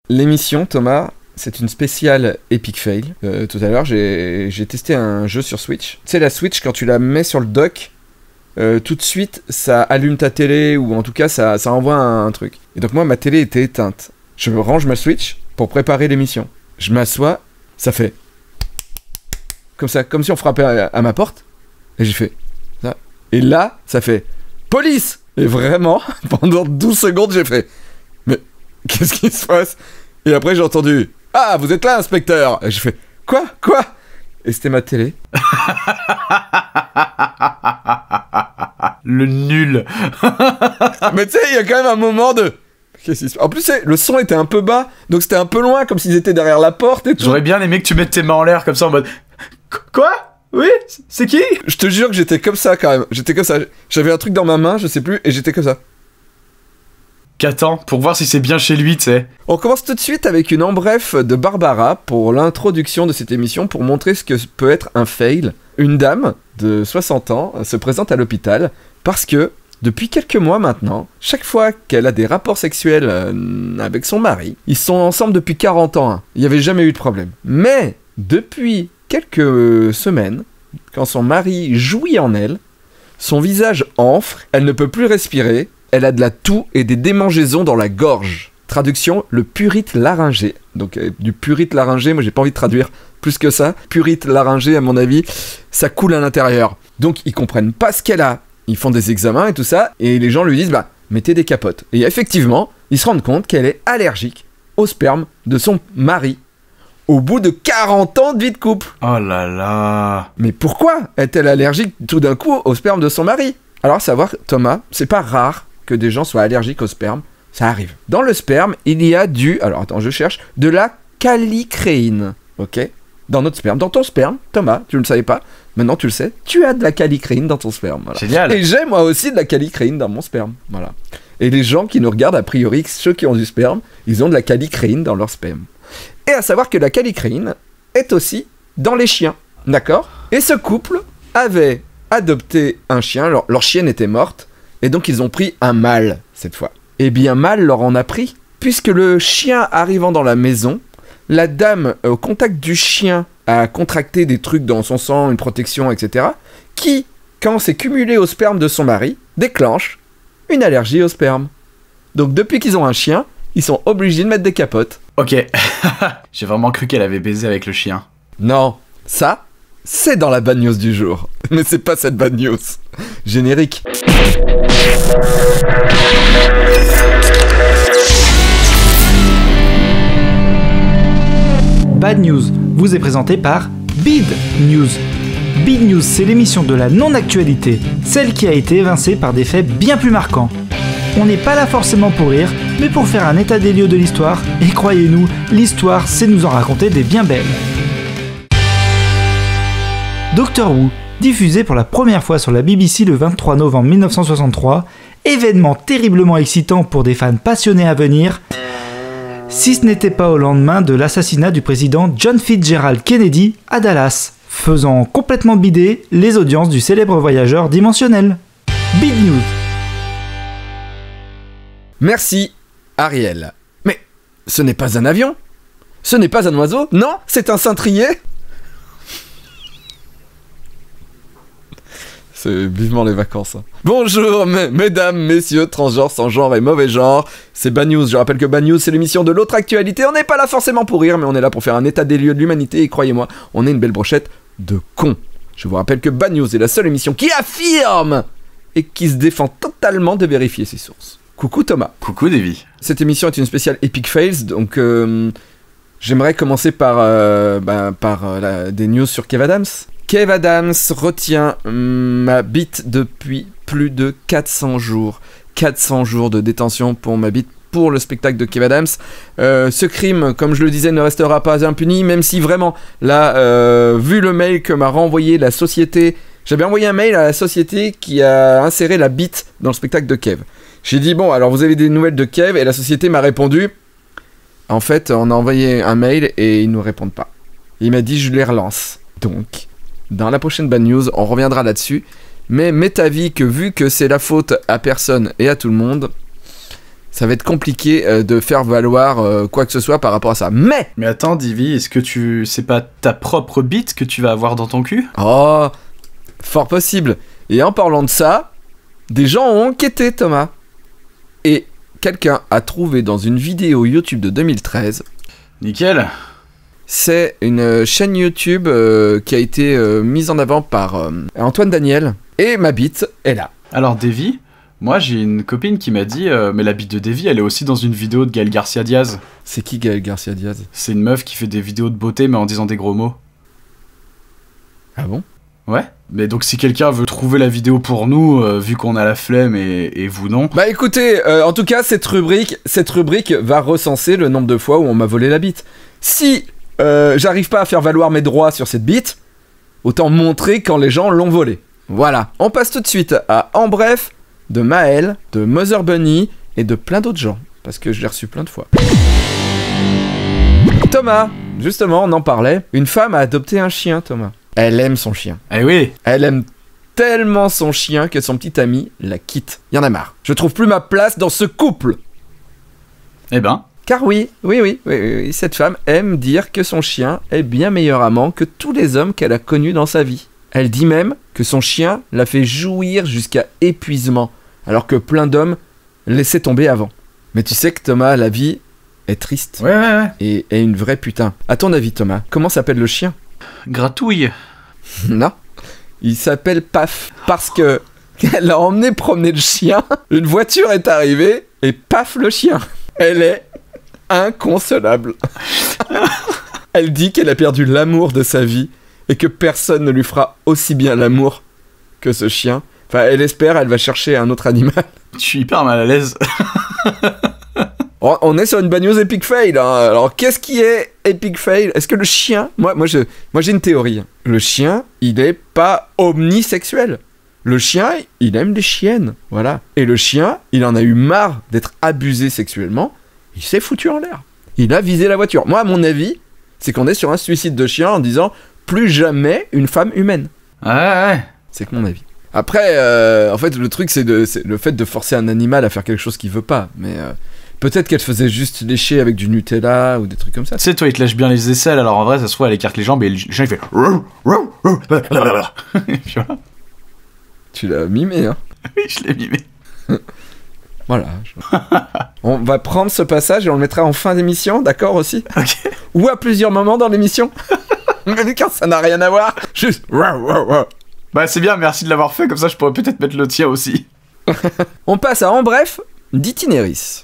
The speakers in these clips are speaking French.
L'émission, Thomas, c'est une spéciale Epic Fail. Tout à l'heure, j'ai testé un jeu sur Switch. Tu sais, la Switch, quand tu la mets sur le dock, tout de suite, ça allume ta télé, ou en tout cas, ça envoie un truc. Et donc moi, ma télé était éteinte. Je range ma Switch pour préparer l'émission. Je m'assois, ça fait... Comme ça, comme si on frappait à ma porte. Et j'ai fait... ça. Et là, ça fait... Police! Et vraiment, pendant 12 secondes, j'ai fait... Mais qu'est-ce qui se passe? Et après, j'ai entendu... Ah, vous êtes là, inspecteur! Et j'ai fait... Quoi? Et c'était ma télé. Le nul. Mais tu sais, il y a quand même un moment de... Qu'est-ce qui se passe? En plus, le son était un peu bas, donc c'était un peu loin, comme s'ils étaient derrière la porte et tout. J'aurais bien aimé que tu mettes tes mains en l'air comme ça en mode... Quoi? Oui? C'est qui? Je te jure que j'étais comme ça quand même. J'étais comme ça. J'avais un truc dans ma main, je sais plus, et j'étais comme ça. Qu'attends, pour voir si c'est bien chez lui, tu sais. On commence tout de suite avec une embref de Barbara pour l'introduction de cette émission, pour montrer ce que peut être un fail. Une dame de 60 ans se présente à l'hôpital parce que, depuis quelques mois maintenant, chaque fois qu'elle a des rapports sexuels avec son mari, ils sont ensemble depuis 40 ans, hein. Il n'y avait jamais eu de problème. Mais, depuis quelques semaines, quand son mari jouit en elle, son visage enfle, elle ne peut plus respirer, elle a de la toux et des démangeaisons dans la gorge. Traduction, le purite laryngé. Donc du purite laryngé, moi j'ai pas envie de traduire plus que ça. Purite laryngé, à mon avis, ça coule à l'intérieur. Donc ils comprennent pas ce qu'elle a. Ils font des examens et tout ça, et les gens lui disent, bah, mettez des capotes. Et effectivement, ils se rendent compte qu'elle est allergique au sperme de son mari. Au bout de 40 ans de vie de couple. Oh là là. Mais pourquoi est-elle allergique tout d'un coup au sperme de son mari? Alors, savoir, Thomas, c'est pas rare que des gens soient allergiques au sperme. Ça arrive. Dans le sperme, il y a alors attends, je cherche, de la calicréine. Ok? Dans notre sperme. Dans ton sperme, Thomas, tu ne le savais pas. Maintenant, tu le sais. Tu as de la calicréine dans ton sperme. Voilà. Génial. Et j'ai, moi aussi, de la calicréine dans mon sperme. Voilà. Et les gens qui nous regardent, a priori, ceux qui ont du sperme, ils ont de la calicréine dans leur sperme. Et à savoir que la calicréine est aussi dans les chiens. D'accord? Et ce couple avait adopté un chien. Leur chienne était morte. Et donc, ils ont pris un mâle, cette fois. Et bien, mâle leur en a pris. Puisque le chien arrivant dans la maison, la dame, au contact du chien, a contracté des trucs dans son sang, une protection, etc. Qui, quand c'est cumulé au sperme de son mari, déclenche une allergie au sperme. Donc, depuis qu'ils ont un chien, ils sont obligés de mettre des capotes. Ok. J'ai vraiment cru qu'elle avait baisé avec le chien. Non, ça, c'est dans la bad news du jour. Mais c'est pas cette bad news. Générique. Bad News vous est présenté par Bid News. Bid News, c'est l'émission de la non-actualité, celle qui a été évincée par des faits bien plus marquants. On n'est pas là forcément pour rire, mais pour faire un état des lieux de l'histoire, et croyez-nous, l'histoire, c'est nous en raconter des bien belles. Doctor Who, diffusé pour la première fois sur la BBC le 23 novembre 1963, événement terriblement excitant pour des fans passionnés à venir, si ce n'était pas au lendemain de l'assassinat du président John Fitzgerald Kennedy à Dallas, faisant complètement bider les audiences du célèbre voyageur dimensionnel. Big News. Merci, Ariel. Mais ce n'est pas un avion? Ce n'est pas un oiseau? Non, c'est un cintrier? C'est vivement les vacances. Hein. Bonjour, mesdames, messieurs, transgenres, sans genre et mauvais genre. C'est Bad News. Je rappelle que Bad News, c'est l'émission de l'autre actualité. On n'est pas là forcément pour rire, mais on est là pour faire un état des lieux de l'humanité. Et croyez-moi, on est une belle brochette de cons. Je vous rappelle que Bad News est la seule émission qui affirme et qui se défend totalement de vérifier ses sources. Coucou Thomas. Coucou Davy. Cette émission est une spéciale Epic Fails, donc j'aimerais commencer par des news sur Kev Adams. Kev Adams retient ma bite depuis plus de 400 jours. 400 jours de détention pour ma bite pour le spectacle de Kev Adams. Ce crime, comme je le disais, ne restera pas impuni, même si vraiment, là, vu le mail que m'a renvoyé la société, j'avais envoyé un mail à la société qui a inséré la bite dans le spectacle de Kev. J'ai dit, bon, alors vous avez des nouvelles de Kev, et la société m'a répondu, en fait, on a envoyé un mail et ils nous répondent pas. Il m'a dit, je les relance. Donc, dans la prochaine Bad News, on reviendra là-dessus. Mais m'est avis que vu que c'est la faute à personne et à tout le monde, Ça va être compliqué de faire valoir quoi que ce soit par rapport à ça. Mais attends, Divi, est-ce que c'est pas ta propre bite que tu vas avoir dans ton cul? oh, fort possible. Et en parlant de ça, des gens ont enquêté, Thomas. Et quelqu'un a trouvé dans une vidéo YouTube de 2013. Nickel. C'est une chaîne YouTube qui a été mise en avant par Antoine Daniel. Et ma bite est là. Alors, Davy, moi j'ai une copine qui m'a dit mais la bite de Davy, elle est aussi dans une vidéo de Gaël Garcia Diaz. C'est qui Gaël Garcia Diaz? C'est une meuf qui fait des vidéos de beauté mais en disant des gros mots. Ah bon? Ouais. Mais donc si quelqu'un veut trouver la vidéo pour nous, vu qu'on a la flemme et vous non. Bah écoutez, en tout cas cette rubrique va recenser le nombre de fois où on m'a volé la bite. Si j'arrive pas à faire valoir mes droits sur cette bite, autant montrer quand les gens l'ont volée. Voilà. On passe tout de suite à En bref de Maël, de Mother Bunny et de plein d'autres gens. Parce que je l'ai reçu plein de fois. Thomas, justement, on en parlait. Une femme a adopté un chien, Thomas. Elle aime son chien. Eh oui. Elle aime tellement son chien que son petit ami la quitte. Y en a marre. Je trouve plus ma place dans ce couple. Eh ben. Car oui, cette femme aime dire que son chien est bien meilleur amant que tous les hommes qu'elle a connus dans sa vie. Elle dit même que son chien l'a fait jouir jusqu'à épuisement, alors que plein d'hommes laissaient tomber avant. Mais tu sais que Thomas, la vie est triste. Ouais. Et est une vraie putain. À ton avis, Thomas, comment s'appelle le chien? Gratouille. Non, il s'appelle Paf. Parce que elle a emmené promener le chien, une voiture est arrivée, et paf le chien. Elle est inconsolable. Elle dit qu'elle a perdu l'amour de sa vie, et que personne ne lui fera aussi bien l'amour que ce chien. Enfin, elle espère, elle va chercher un autre animal. Je suis hyper mal à l'aise. On est sur une bad news epic fail, hein. Alors qu'est-ce qui est epic fail? Est-ce que le chien... Moi j'ai une théorie. Le chien, il est pas omnisexuel. Le chien, il aime les chiennes, voilà. Et le chien, il en a eu marre d'être abusé sexuellement. Il s'est foutu en l'air. Il a visé la voiture. Moi, à mon avis, c'est qu'on est sur un suicide de chien en disant plus jamais une femme humaine. Ouais. C'est que mon avis. Après, en fait, le truc, c'est le fait de forcer un animal à faire quelque chose qu'il veut pas. Mais peut-être qu'elle faisait juste lécher avec du Nutella ou des trucs comme ça. Tu sais, toi, il te lâche bien les aisselles, alors en vrai, ça se trouve, elle écarte les jambes et le chien, il fait... Et puis voilà. Tu l'as mimé, hein? Oui, je l'ai mimé. Voilà. On va prendre ce passage et on le mettra en fin d'émission, d'accord aussi? Ok. Ou à plusieurs moments dans l'émission. Mais quand ça n'a rien à voir, juste... Bah c'est bien, merci de l'avoir fait, comme ça je pourrais peut-être mettre le tien aussi. On passe à En bref d'Itinéris.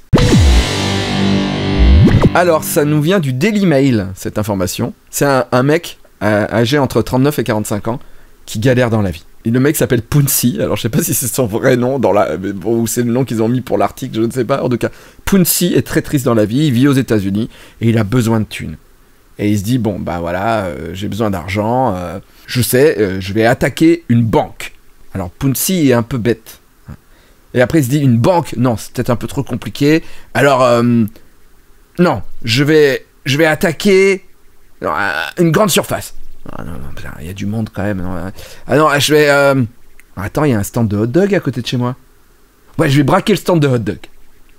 Alors, ça nous vient du Daily Mail, cette information. C'est un mec âgé entre 39 et 45 ans qui galère dans la vie. Et le mec s'appelle Pouncy, alors je sais pas si c'est son vrai nom ou c'est le nom qu'ils ont mis pour l'article, je ne sais pas. En tout cas, Pouncy est très triste dans la vie, il vit aux États-Unis et il a besoin de thunes. Et il se dit, bon, bah voilà, j'ai besoin d'argent, je sais, je vais attaquer une banque. Alors, Pouncy est un peu bête. Et après, il se dit, une banque, non, c'est peut-être un peu trop compliqué. Alors, non, je vais attaquer une grande surface. Ah non, il y a du monde quand même. Non, ah non, je vais... Attends, il y a un stand de hot dog à côté de chez moi. Ouais, je vais braquer le stand de hot dog.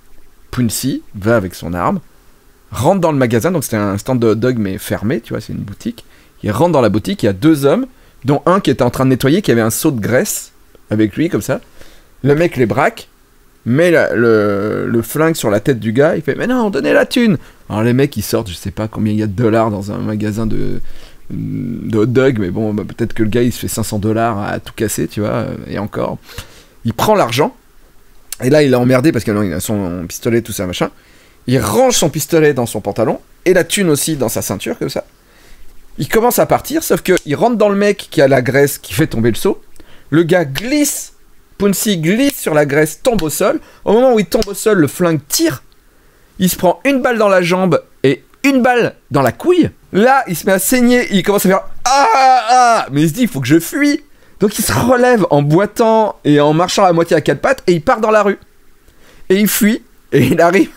Pouncy va avec son arme, rentre dans le magasin, donc c'était un stand de hot dog mais fermé, tu vois, c'est une boutique. Il rentre dans la boutique, il y a deux hommes, dont un qui était en train de nettoyer, qui avait un seau de graisse avec lui, comme ça. Le mec les braque, met le flingue sur la tête du gars, il fait « Mais non, donnez la thune !» Alors les mecs, ils sortent, je sais pas combien il y a de dollars dans un magasin de hot dog, mais bon, bah, peut-être que le gars, il se fait 500 $ à tout casser, tu vois, et encore. Il prend l'argent, et là, il a emmerdé, parce qu'il a son pistolet, tout ça, machin. Il range son pistolet dans son pantalon, et la thune aussi dans sa ceinture, comme ça. Il commence à partir, sauf qu'il rentre dans le mec qui a la graisse qui fait tomber le seau. Le gars glisse, Pouncy glisse sur la graisse, tombe au sol. Au moment où il tombe au sol, le flingue tire. Il se prend une balle dans la jambe et une balle dans la couille. Là, il se met à saigner, il commence à faire « Ah !» Mais il se dit « Il faut que je fuis !» Donc il se relève en boitant et en marchant à moitié à quatre pattes, et il part dans la rue. Et il fuit, et il arrive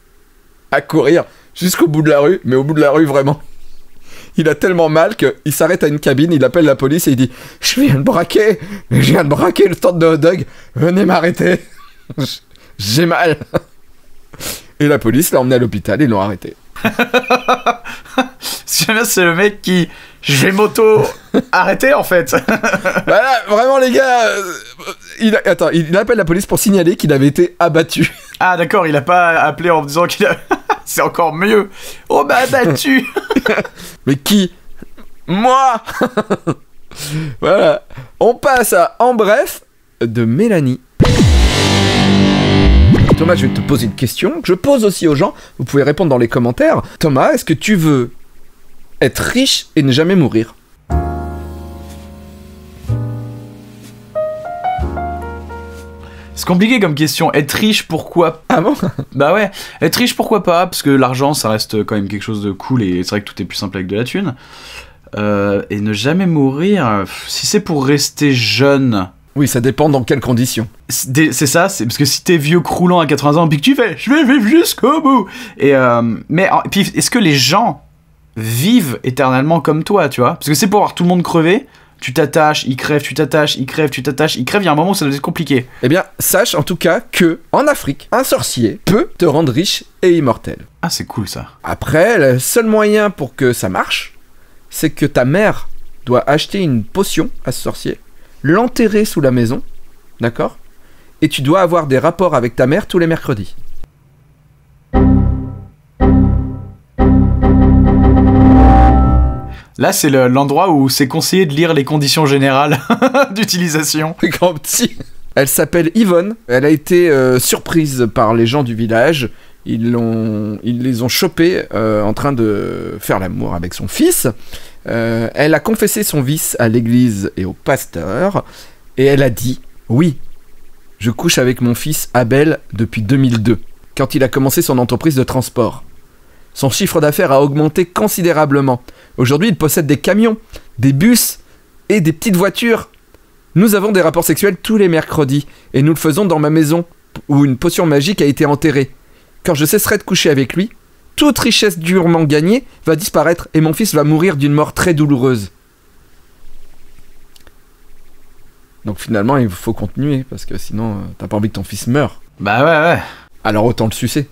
à courir jusqu'au bout de la rue, mais au bout de la rue vraiment. Il a tellement mal qu'il s'arrête à une cabine, il appelle la police et il dit « Je viens de braquer le stand de hot dog, venez m'arrêter, j'ai mal. » Et la police l'a emmené à l'hôpital et l'ont arrêté. Ce que j'aime bien, c'est le mec qui... Je vais m'auto-arrêter, en fait. Voilà, vraiment, les gars... il appelle la police pour signaler qu'il avait été abattu. Ah, d'accord, il a pas appelé en me disant qu'il a... C'est encore mieux. On m'a abattu. Mais qui? Moi. Voilà. On passe à En bref de Mélanie. Thomas, je vais te poser une question que je pose aussi aux gens. Vous pouvez répondre dans les commentaires. Thomas, est-ce que tu veux être riche et ne jamais mourir? C'est compliqué comme question. Être riche, pourquoi? Ah bon? Bah ouais. Être riche, pourquoi pas? Parce que l'argent, ça reste quand même quelque chose de cool et c'est vrai que tout est plus simple avec de la thune. Et ne jamais mourir, si c'est pour rester jeune... Oui, ça dépend dans quelles conditions. C'est ça, c'est parce que si t'es vieux croulant à 80 ans, puis que tu fais « Je vais vivre jusqu'au bout !» Et puis, est-ce que les gens vivent éternellement comme toi, tu vois? Parce que c'est pour voir tout le monde crever, tu t'attaches, il crève, tu t'attaches, il crève, tu t'attaches, il crève, il y a un moment où ça doit être compliqué. Eh bien, sache en tout cas que, en Afrique, un sorcier peut te rendre riche et immortel. Ah, c'est cool ça. Après, le seul moyen pour que ça marche, c'est que ta mère doit acheter une potion à ce sorcier, l'enterrer sous la maison, d'accord? Et tu dois avoir des rapports avec ta mère tous les mercredis. Là, c'est l'endroit où c'est conseillé de lire les conditions générales d'utilisation. Grand petit. Elle s'appelle Yvonne. Elle a été surprise par les gens du village. Ils les ont chopés en train de faire l'amour avec son fils. Elle a confessé son vice à l'église et au pasteur. Et elle a dit « Oui, je couche avec mon fils Abel depuis 2002, quand il a commencé son entreprise de transport. Son chiffre d'affaires a augmenté considérablement. Aujourd'hui, il possède des camions, des bus et des petites voitures. Nous avons des rapports sexuels tous les mercredis, et nous le faisons dans ma maison, où une potion magique a été enterrée. Quand je cesserai de coucher avec lui, toute richesse durement gagnée va disparaître, et mon fils va mourir d'une mort très douloureuse. » Donc finalement, il faut continuer, parce que sinon, t'as pas envie que ton fils meure. Bah ouais. Alors autant le sucer.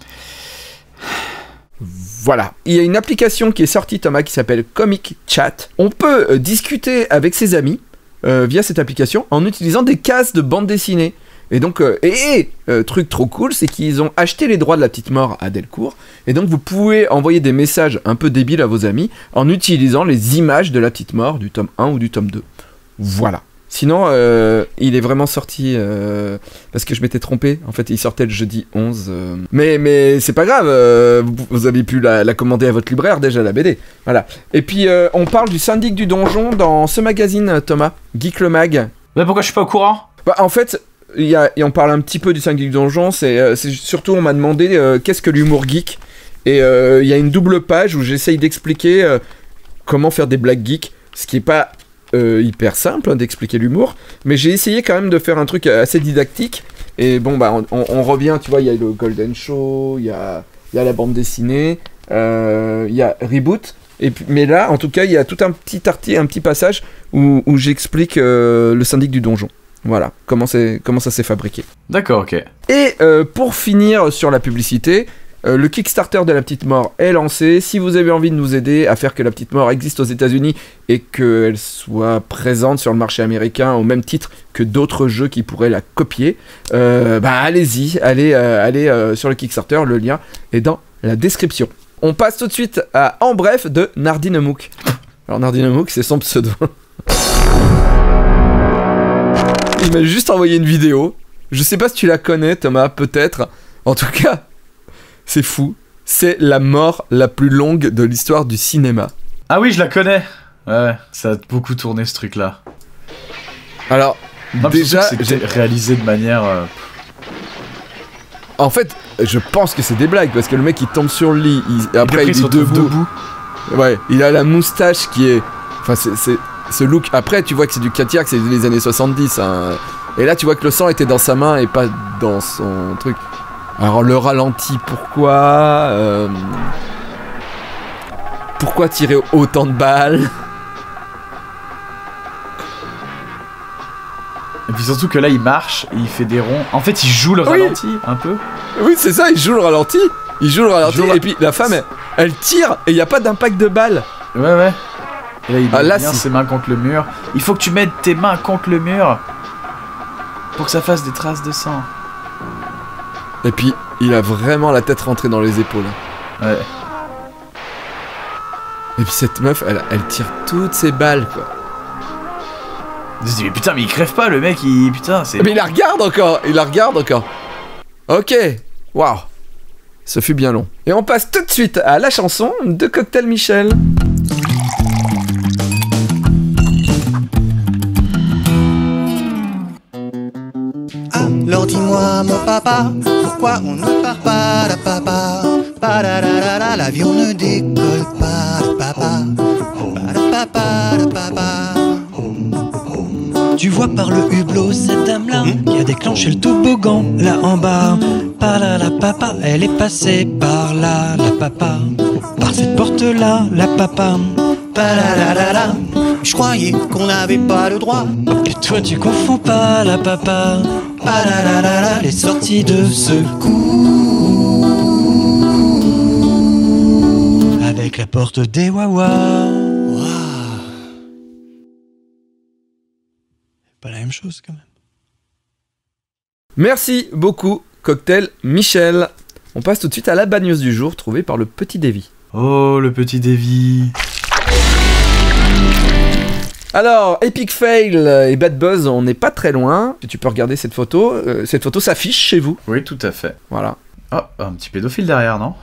Voilà. Il y a une application qui est sortie, Thomas, qui s'appelle Comic Chat. On peut discuter avec ses amis via cette application en utilisant des cases de bande dessinée. Et donc, truc trop cool, c'est qu'ils ont acheté les droits de La Petite Mort à Delcourt. Et donc, vous pouvez envoyer des messages un peu débiles à vos amis en utilisant les images de La Petite Mort du tome 1 ou du tome 2. Voilà. Sinon, il est vraiment sorti parce que je m'étais trompé. En fait, il sortait le jeudi 11. Mais c'est pas grave. Vous avez pu la commander à votre libraire déjà, la BD. Voilà. Et puis, on parle du syndic du donjon dans ce magazine, Thomas. Geek le Mag. Mais pourquoi je suis pas au courant? Bah, en fait, et on parle un petit peu du syndic du donjon. C'est surtout, on m'a demandé qu'est-ce que l'humour geek. Et il y a une double page où j'essaye d'expliquer comment faire des blagues geeks. Ce qui est pas... hyper simple d'expliquer l'humour, mais j'ai essayé quand même de faire un truc assez didactique. Et bon, bah, on revient, tu vois, il y a le Golden Show, il y a la bande dessinée, il y a Reboot. Et puis, mais là, en tout cas, il y a tout un petit passage où j'explique le syndic du donjon. Voilà, comment ça s'est fabriqué. D'accord, ok. Et pour finir sur la publicité, le Kickstarter de La Petite Mort est lancé. Si vous avez envie de nous aider à faire que La Petite Mort existe aux États-Unis et qu'elle soit présente sur le marché américain au même titre que d'autres jeux qui pourraient la copier, allez-y, allez sur le Kickstarter, le lien est dans la description. On passe tout de suite à En bref de Nardine Mook. Alors Nardine Mook, c'est son pseudo. Il m'a juste envoyé une vidéo. Je sais pas si tu la connais, Thomas, peut-être. En tout cas... c'est fou, c'est la mort la plus longue de l'histoire du cinéma. Ah oui, je la connais. Ouais, ça a beaucoup tourné ce truc-là. Alors, non, déjà... c'est réalisé de manière... En fait, je pense que c'est des blagues, parce que le mec, il tombe sur le lit, après il est debout. Ouais, il a la moustache qui est... Enfin, c'est ce look... Après, tu vois que c'est du Katiak, c'est les années 70. Hein. Et là, tu vois que le sang était dans sa main et pas dans son truc. Alors le ralenti, pourquoi tirer autant de balles? Et puis surtout que là, il marche, et il fait des ronds. En fait, il joue le ralenti, un peu. Oui, c'est ça, il joue le ralenti. Et puis la femme, elle tire et il n'y a pas d'impact de balle. Ouais. Et là, il met là, bien ses mains contre le mur. Il faut que tu mettes tes mains contre le mur pour que ça fasse des traces de sang. Et puis, il a vraiment la tête rentrée dans les épaules. Ouais. Et puis cette meuf, elle tire toutes ses balles, quoi. Je me dis, mais putain, mais il crève pas, le mec, il... Putain, c'est... Mais il la regarde encore. Ok, waouh. Ce fut bien long. Et on passe tout de suite à la chanson de Cocktail Michel. Alors dis-moi mon papa, pourquoi on ne part pas la papa? L'avion ne décolle pas la papa. La papa. Tu vois par le hublot cette dame-là qui a déclenché le toboggan là en bas. La papa, elle est passée par là, la papa. Par cette porte-là, la papa. Je croyais qu'on n'avait pas le droit. Et toi tu confonds pas la papa. Les sorties de secours avec la porte des Wawa. Pas la même chose quand même. Merci beaucoup, Cocktail Michel. On passe tout de suite à la bad news du jour, trouvée par le petit Davy. Oh, le petit Davy. Alors, Epic Fail et Bad Buzz, on n'est pas très loin. Tu peux regarder cette photo. Cette photo s'affiche chez vous. Oui, tout à fait. Voilà. Oh, un petit pédophile derrière, non?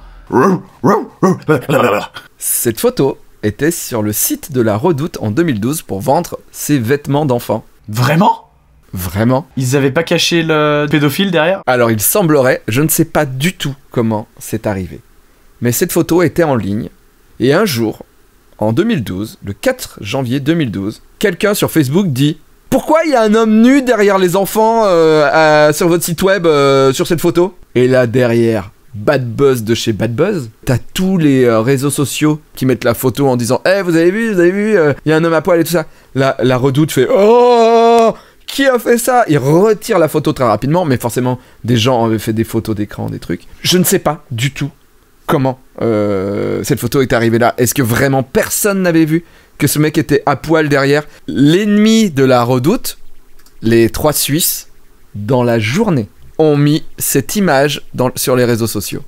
Cette photo était sur le site de la Redoute en 2012 pour vendre ses vêtements d'enfant. Vraiment? Vraiment? Ils avaient pas caché le pédophile derrière? Alors, il semblerait, je ne sais pas du tout comment c'est arrivé, mais cette photo était en ligne, et un jour, en 2012, le 4 janvier 2012, quelqu'un sur Facebook dit « Pourquoi il y a un homme nu derrière les enfants sur votre site web sur cette photo ?» Et là, derrière, Bad Buzz de chez Bad Buzz, t'as tous les réseaux sociaux qui mettent la photo en disant « Eh, vous avez vu, il y a un homme à poil et tout ça. » La Redoute fait « Oh, qui a fait ça ?» Il retire la photo très rapidement, mais forcément, des gens avaient fait des photos d'écran, des trucs. Je ne sais pas du tout comment cette photo est arrivée là. Est-ce que vraiment personne n'avait vu que ce mec était à poil derrière? L'ennemi de la Redoute, les 3 Suisses, dans la journée, ont mis cette image sur les réseaux sociaux.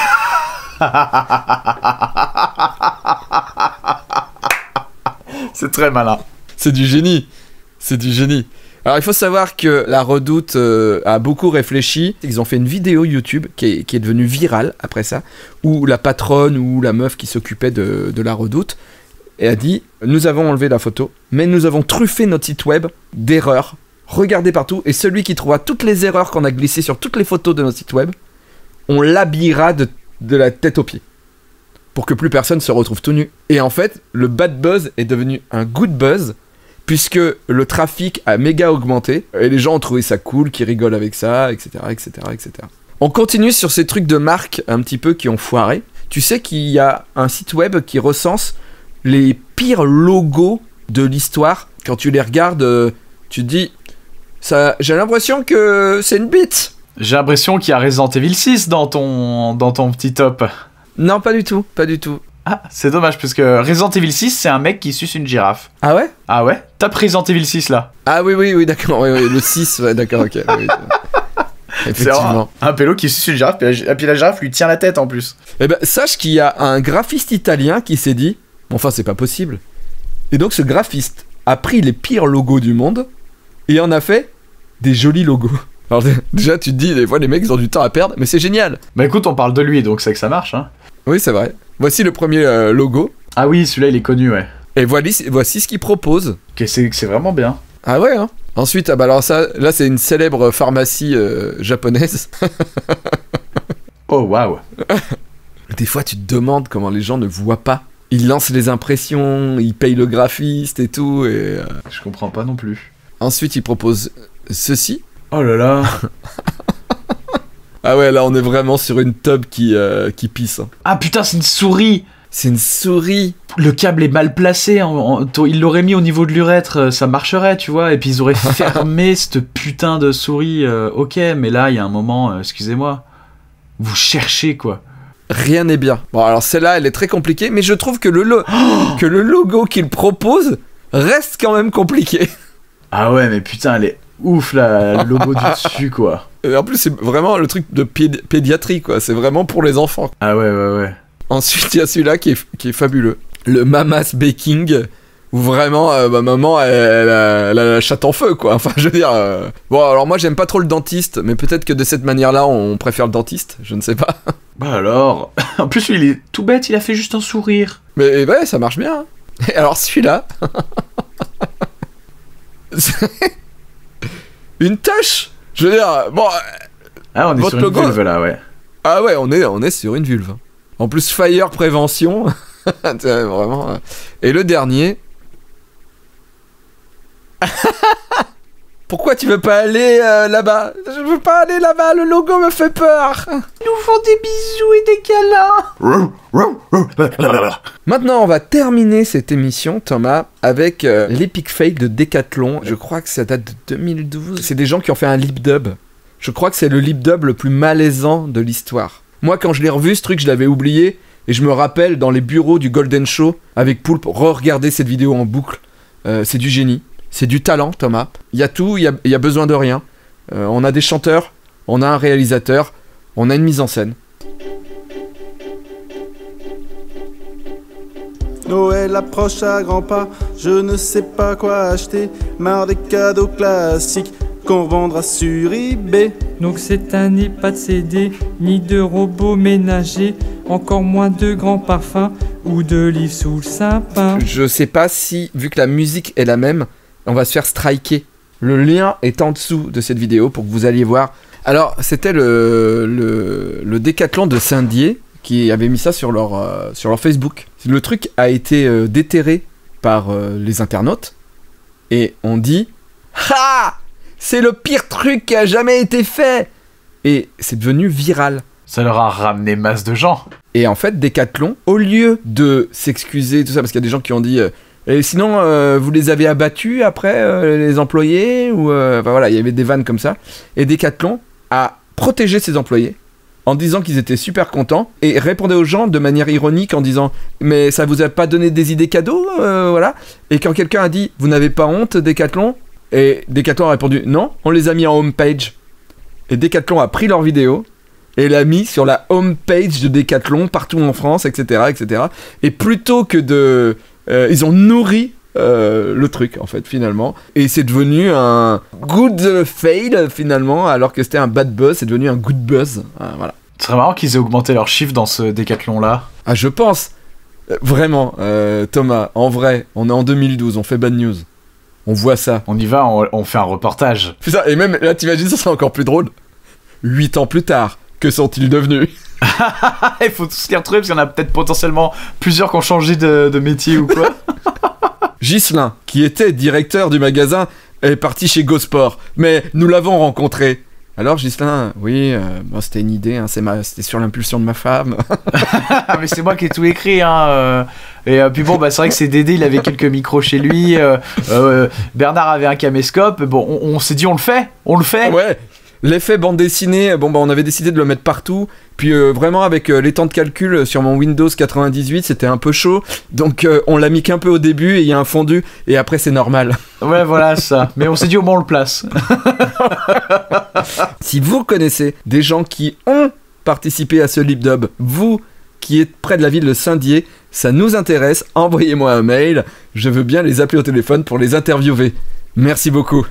C'est très malin. C'est du génie. C'est du génie. Alors il faut savoir que la Redoute a beaucoup réfléchi. Ils ont fait une vidéo YouTube qui est devenue virale après ça, où la patronne ou la meuf qui s'occupait de la Redoute a dit « Nous avons enlevé la photo, mais nous avons truffé notre site web d'erreurs. Regardez partout, et celui qui trouvera toutes les erreurs qu'on a glissées sur toutes les photos de notre site web, on l'habillera de la tête aux pieds. Pour que plus personne se retrouve tout nu. » Et en fait, le bad buzz est devenu un good buzz, puisque le trafic a méga augmenté, et les gens ont trouvé ça cool, qui rigolent avec ça, etc., etc., etc. On continue sur ces trucs de marque un petit peu qui ont foiré. Tu sais qu'il y a un site web qui recense les pires logos de l'histoire. Quand tu les regardes, tu te dis, j'ai l'impression que c'est une bite. J'ai l'impression qu'il y a Resident Evil 6 dans ton petit top. Non, pas du tout, pas du tout. Ah, c'est dommage, parce que Resident Evil 6, c'est un mec qui suce une girafe. Ah ouais? Ah ouais? Tape Resident Evil 6, là. Ah oui, d'accord, oui, le 6, ouais, d'accord, ok. Oui, effectivement. C'est un pélo qui suce une girafe, et puis la girafe lui tient la tête en plus. Eh ben, sache qu'il y a un graphiste italien qui s'est dit, enfin, c'est pas possible. Et donc, ce graphiste a pris les pires logos du monde, et en a fait des jolis logos. Alors déjà, tu te dis, des fois, les mecs, ils ont du temps à perdre, mais c'est génial. Bah écoute, on parle de lui, donc c'est que ça marche, hein. Oui, c'est vrai. Voici le premier logo. Ah oui, celui-là, il est connu, ouais. Et voici ce qu'il propose. Ok, c'est vraiment bien. Ah ouais, hein. Ensuite, bah alors ça, là, c'est une célèbre pharmacie japonaise. Oh, waouh. Des fois, tu te demandes comment les gens ne voient pas. Ils lancent les impressions, ils payent le graphiste et tout, et... Je comprends pas non plus. Ensuite, il propose ceci. Oh là là. Ah ouais, là, on est vraiment sur une tub qui pisse. Hein. Ah putain, c'est une souris. C'est une souris. Le câble est mal placé, il l'aurait mis au niveau de l'urètre, ça marcherait, tu vois, et puis ils auraient fermé cette putain de souris, ok, mais là, il y a un moment, excusez-moi, vous cherchez, quoi. Rien n'est bien. Bon, alors celle-là, elle est très compliquée, mais je trouve que le logo qu'il propose reste quand même compliqué. Ah ouais, mais putain, elle est ouf, là, le logo du dessus, quoi. Et en plus, c'est vraiment le truc de pédiatrie, quoi. C'est vraiment pour les enfants. Ah ouais. Ensuite, il y a celui-là qui est fabuleux. Le Mama's Baking, où vraiment, maman, elle a la chatte en feu, quoi. Enfin, je veux dire... Bon, alors moi, j'aime pas trop le dentiste, mais peut-être que de cette manière-là, on préfère le dentiste, je ne sais pas. Bah alors... En plus, lui, il est tout bête, il a fait juste un sourire. Mais ouais, ça marche bien. Et alors, celui-là... Une tâche. Je veux dire, bon... Ah, on est sur une vulve, là, ouais. Ah ouais, on est sur une vulve. En plus, fire prévention. Vraiment. Et le dernier... Pourquoi tu veux pas aller là-bas? Je veux pas aller là-bas, le logo me fait peur. Ils nous font des bisous et des câlins. Maintenant, on va terminer cette émission, Thomas, avec l'epic fail de Decathlon. Je crois que ça date de 2012. C'est des gens qui ont fait un lip dub. Je crois que c'est le lip dub le plus malaisant de l'histoire. Moi, quand je l'ai revu, ce truc, je l'avais oublié. Et je me rappelle, dans les bureaux du Golden Show, avec Poulpe, re-regarder cette vidéo en boucle. C'est du génie. C'est du talent, Thomas. Il y a tout, il y a besoin de rien. On a des chanteurs, on a un réalisateur, on a une mise en scène. Noël approche à grands pas, je ne sais pas quoi acheter. Marre des cadeaux classiques qu'on vendra sur eBay. Donc cette année, pas de CD, ni de robots ménagers, encore moins de grands parfums ou de livres sous le sapin. Je sais pas si, vu que la musique est la même, on va se faire striker. Le lien est en dessous de cette vidéo pour que vous alliez voir. Alors, c'était le Décathlon de Saint-Dié qui avait mis ça sur leur Facebook. Le truc a été déterré par les internautes et on dit « Ha ! C'est le pire truc qui a jamais été fait !» Et c'est devenu viral. Ça leur a ramené masse de gens. Et en fait, Décathlon, au lieu de s'excuser, tout ça, parce qu'il y a des gens qui ont dit et sinon, vous les avez abattus après, les employés ou enfin voilà, il y avait des vannes comme ça. Et Décathlon a protégé ses employés en disant qu'ils étaient super contents et répondait aux gens de manière ironique en disant « Mais ça vous a pas donné des idées cadeaux voilà ?» Et quand quelqu'un a dit « Vous n'avez pas honte, Décathlon ?» Et Décathlon a répondu « Non, on les a mis en homepage. » Et Décathlon a pris leur vidéo et l'a mis sur la homepage de Décathlon partout en France, etc. etc. Et plutôt que de... ils ont nourri le truc, en fait, finalement. Et c'est devenu un good fail, finalement, alors que c'était un bad buzz, c'est devenu un good buzz. Voilà. Ce serait marrant qu'ils aient augmenté leurs chiffres dans ce Décathlon-là. Ah, je pense. Vraiment, Thomas, en vrai, on est en 2012, on fait bad news. On voit ça. On y va, on fait un reportage. Putain, et même, là, t'imagines, ça serait encore plus drôle. 8 ans plus tard, que sont-ils devenus? Il faut tous les retrouver, parce qu'il y en a peut-être potentiellement plusieurs qui ont changé de métier ou quoi. Ghislain, qui était directeur du magasin, est parti chez Gosport, mais nous l'avons rencontré. Alors Ghislain, oui, bon, c'était une idée, hein, c'était sur l'impulsion de ma femme. Mais c'est moi qui ai tout écrit, hein. Et puis bon, bah, c'est vrai que c'est Dédé, il avait quelques micros chez lui. Bernard avait un caméscope. Bon, on s'est dit, on le fait. Ouais. L'effet bande dessinée, bon bah on avait décidé de le mettre partout, puis vraiment avec les temps de calcul sur mon Windows 98 c'était un peu chaud, donc on l'a mis qu'un peu au début et il y a un fondu, et après c'est normal. Ouais voilà ça, mais on s'est dit au moins on le place. Si vous connaissez des gens qui ont participé à ce LibDub, vous qui êtes près de la ville de Saint-Dié, ça nous intéresse, envoyez-moi un mail, je veux bien les appeler au téléphone pour les interviewer. Merci beaucoup.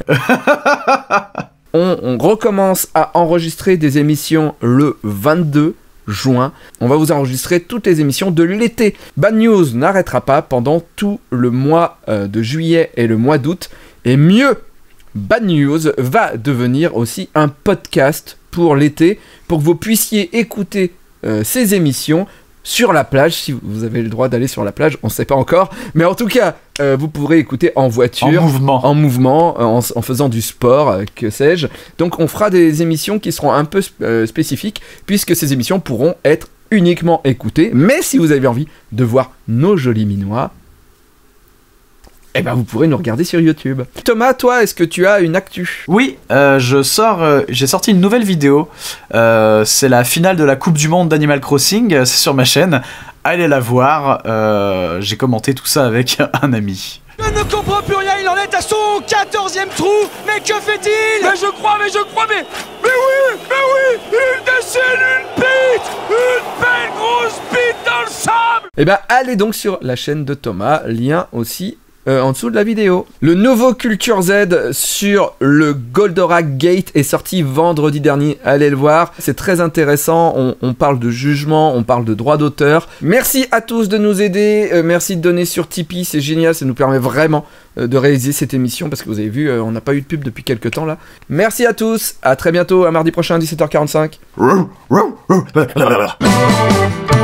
On recommence à enregistrer des émissions le 22 juin. On va vous enregistrer toutes les émissions de l'été. Bad News n'arrêtera pas pendant tout le mois de juillet et le mois d'août. Et mieux, Bad News va devenir aussi un podcast pour l'été, pour que vous puissiez écouter ces émissions sur la plage, si vous avez le droit d'aller sur la plage, on ne sait pas encore, mais en tout cas, vous pourrez écouter en voiture, en mouvement, en faisant du sport, que sais-je. Donc on fera des émissions qui seront un peu spécifiques, puisque ces émissions pourront être uniquement écouter, mais si vous avez envie de voir nos jolis minois, eh ben vous pourrez nous regarder sur YouTube. Thomas, toi, est-ce que tu as une actu? Oui, j'ai sorti une nouvelle vidéo. C'est la finale de la Coupe du Monde d'Animal Crossing. C'est sur ma chaîne. Allez la voir. J'ai commenté tout ça avec un ami. Je ne comprends plus rien, il en est à son 14e trou. Mais que fait-il? Mais je crois, mais oui, il décèle une bite, une belle grosse bite dans le sable. Eh ben allez donc sur la chaîne de Thomas, lien aussi en dessous de la vidéo. Le nouveau Culture Z sur le Goldorak Gate est sorti vendredi dernier, allez le voir, c'est très intéressant, on parle de jugement, on parle de droit d'auteur. Merci à tous de nous aider, merci de donner sur Tipeee, c'est génial, ça nous permet vraiment de réaliser cette émission, parce que vous avez vu, on n'a pas eu de pub depuis quelques temps là. Merci à tous, à très bientôt, à mardi prochain à 17h45.